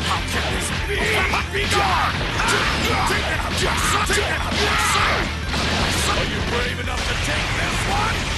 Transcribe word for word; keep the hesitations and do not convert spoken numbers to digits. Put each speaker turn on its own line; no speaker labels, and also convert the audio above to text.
How can this be? Be gone! Are you brave enough to take this one?